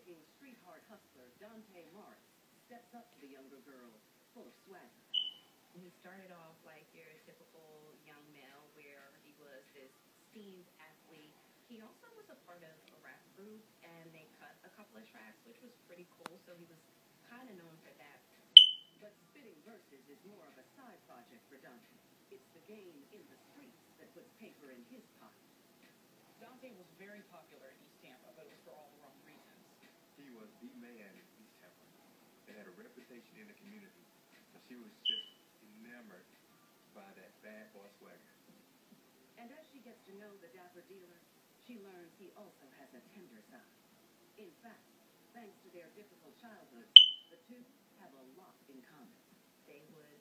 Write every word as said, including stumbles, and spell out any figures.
hardworking, street-hard hustler Dante Morris steps up to the younger girl, full of swagger. He started off like your typical young male, where he was this esteemed athlete. He also was a part of a rap group, and they cut a couple of tracks, which was pretty cool, so he was kind of known for that. But spitting verses is more of a side project for Dante. It's the game in the streets that puts paper in his pocket. Dante was very popular in East Tampa, but it was for all the wrong reasons. He was the man in East Tampa and had a reputation in the community, and she was just enamored by that bad boy swagger. And as she gets to know the dapper dealer, she learns he also has a tender side. In fact, thanks to their difficult childhood, the two have a lot in common. They would